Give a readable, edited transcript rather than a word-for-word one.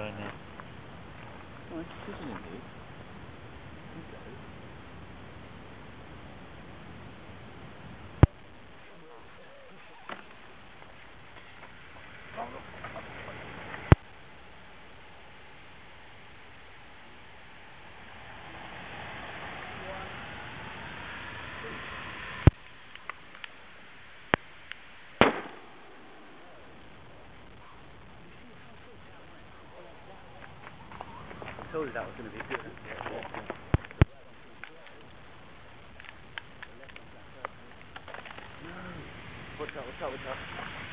going in. Oh, it's sitting in here. Okay. I told you that was going to be good. No. What's up?